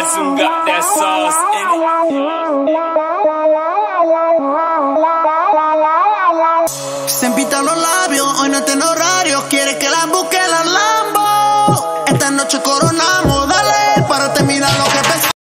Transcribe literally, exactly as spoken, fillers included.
Jason got that sauce in it. Se empitan los labios, hoy no tengo rabia.